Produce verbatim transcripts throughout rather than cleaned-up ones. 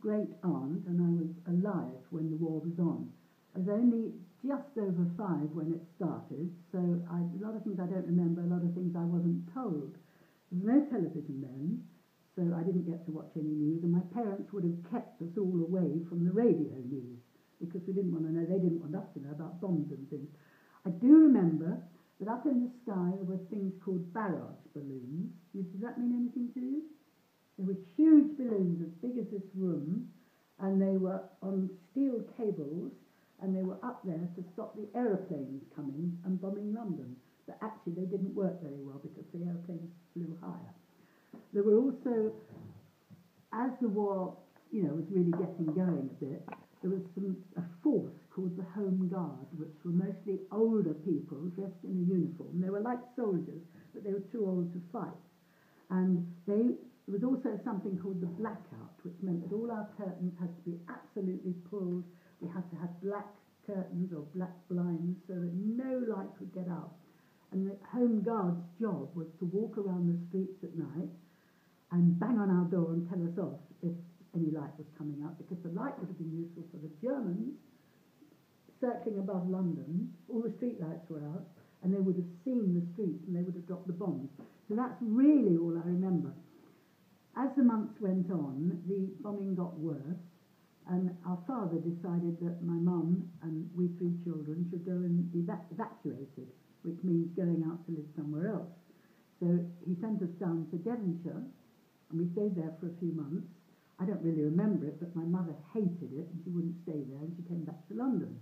great aunt, and I was alive when the war was on. I was only just over five when it started, so I, a lot of things I don't remember, a lot of things I wasn't told. There was no television then, so I didn't get to watch any news, and my parents would have kept us all away from the radio news, because we didn't want to know, they didn't want us to know about bombs and things. I do remember that up in the sky there were things called barrage balloons. Does that mean anything to you? They were huge balloons as big as this room, and they were on steel cables, and they were up there to stop the aeroplanes coming and bombing London. But actually they didn't work very well because the aeroplanes flew higher. There were also, as the war, you know, was really getting going a bit, there was some, a force called the Home Guard, which were mostly older people dressed in a uniform. They were like soldiers, but they were too old to fight. And they, there was also something called the blackout, which meant that all our curtains had to be absolutely pulled. We had to have black curtains or black blinds so that no light could get out. And the Home Guard's job was to walk around the streets at night and bang on our door and tell us off if any light was coming up, because the light would have been useful for the Germans circling above London. All the street lights were out, and they would have seen the streets and they would have dropped the bombs. So that's really all I remember. As the months went on, the bombing got worse, and our father decided that my mum and we three children should go and be evac evacuated, which means going out to live somewhere else. So he sent us down to Devonshire, and we stayed there for a few months. I don't really remember it, but my mother hated it, and she wouldn't stay there, and she came back to London.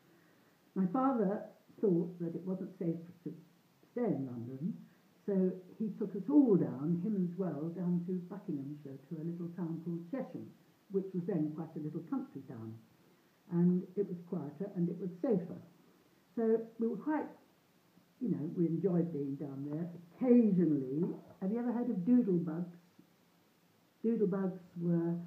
My father thought that it wasn't safe to stay in London, so he took us all down, him as well, down to Buckinghamshire, to a little town called Chesham, which was then quite a little country town. And it was quieter and it was safer. So we were quite, you know, we enjoyed being down there. Occasionally, have you ever heard of doodlebugs? Doodlebugs were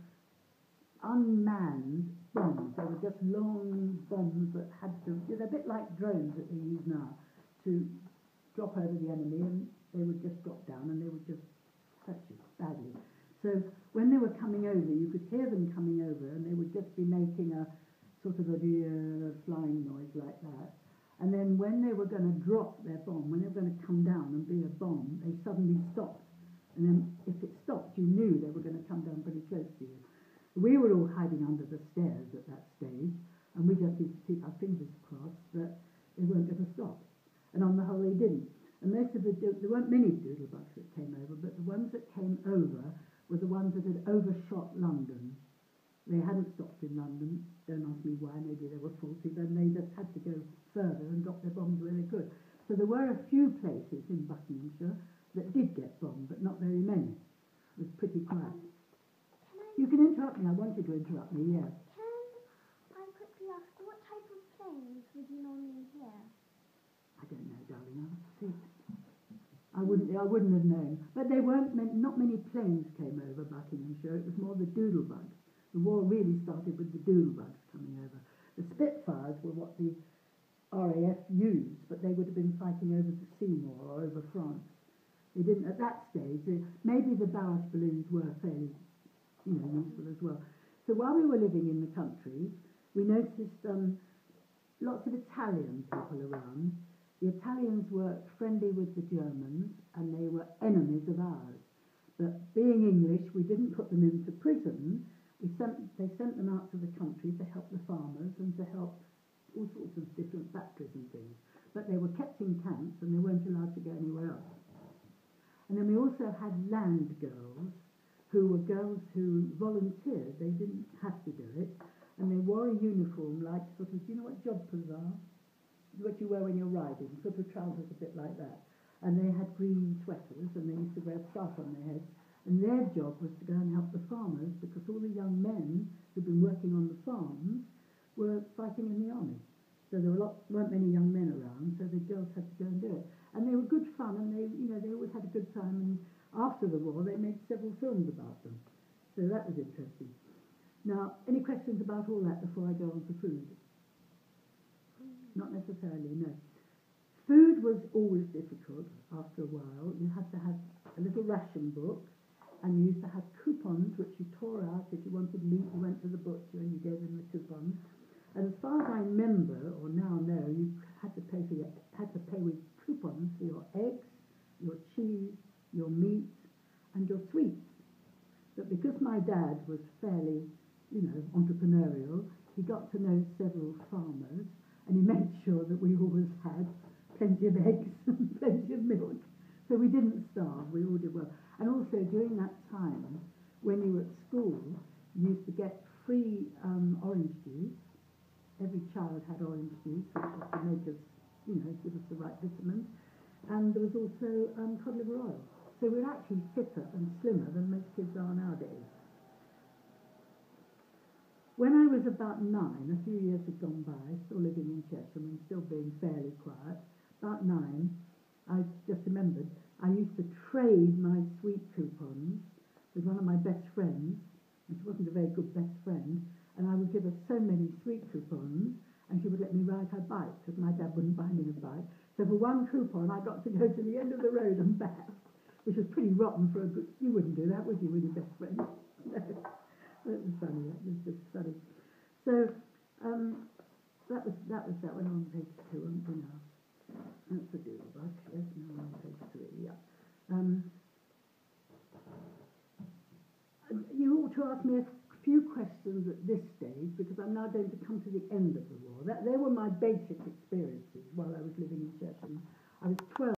unmanned bombs. They were just long bombs that had to, they're a bit like drones that they use now, to drop over the enemy, and they would just drop down and they would just hurt you badly. So when they were coming over, you could hear them coming over, and they would just be making a sort of a uh, flying noise like that. And then when they were going to drop their bomb, when they were going to come down and be a bomb, they suddenly stopped. And then if it stopped, you knew they were going to come down pretty close to you. We were all hiding under the stairs at that stage, and we just used to keep our fingers crossed that they weren't going to stop. And on the whole, they didn't. And most of the, there weren't many doodlebugs that came over, but the ones that came over were the ones that had overshot London. They hadn't stopped in London. Don't ask me why, maybe they were faulty, then they just had to go further and drop their bombs where they could. So there were a few places in Buckinghamshire that did get bombed, but not very many. It was pretty quiet. You can interrupt me, I want you to interrupt me, yes. Can I quickly ask, what type of planes would you normally hear? I don't know, darling, I'll have to see. I wouldn't, I wouldn't have known. But they weren't, not many planes came over Buckinghamshire, it was more the doodlebugs. The war really started with the doodlebugs coming over. The Spitfires were what the R A F used, but they would have been fighting over the Seymour or over France. They didn't, at that stage, they, maybe the barrage balloons were fairly, you know, useful as well. So while we were living in the country, we noticed um, lots of Italian people around. The Italians were friendly with the Germans, and they were enemies of ours. But being English, we didn't put them into prison. We sent, they sent them out to the country to help the farmers and to help all sorts of different factories and things. But they were kept in camps, and they weren't allowed to go anywhere else. And then we also had land girls, who were girls who volunteered. They didn't have to do it. And they wore a uniform like sort of, do you know what jodhpurs are? What you wear when you're riding, sort of trousers a bit like that. And they had green sweaters, and they used to wear a scarf on their heads. And their job was to go and help the farmers, because all the young men who'd been working on the farms were fighting in the army. So there were lot, weren't many young men around, so the girls had to go and do it. And they were good fun, and they, you know, they always had a good time. And after the war, they made several films about them. So that was interesting. Now, any questions about all that before I go on to food? Not necessarily, no. Food was always difficult after a while. You had to have a little ration book, and you used to have coupons which you tore out. If you wanted meat, you went to the butcher and you gave them the coupons. And as far as I remember, or now know, you had to pay for your, had to pay with coupons for your eggs, your cheese, your meat, and your sweets. But because my dad was fairly, you know, entrepreneurial, he got to know several farmers, and he made sure that we always had plenty of eggs and plenty of milk. So we didn't starve, we all did well. And also during that time, when you were at school, you used to get free um, orange juice. Every child had orange juice, which was to make us, you know, give us the right vitamins. And there was also um, cod liver oil. So we're actually fitter and slimmer than most kids are nowadays. When I was about nine, a few years had gone by, still living in Chesham and still being fairly quiet, about nine, I just remembered, I used to trade my sweet coupons with one of my best friends, and she wasn't a very good best friend, and I would give her so many sweet coupons, and she would let me ride her bike, because my dad wouldn't buy me a bike. So for one coupon, I got to go to the end of the road and back, which was pretty rotten for a good... You wouldn't do that, would you, with your best friend? No. That was funny, that was just funny. So, um, that was that was that one on page two, and you know, that's the doodlebug, yes, now on page three, yeah. Um, you ought to ask me a few questions at this stage, because I'm now going to come to the end of the war. That, they were my basic experiences while I was living in Chesham. I was twelve.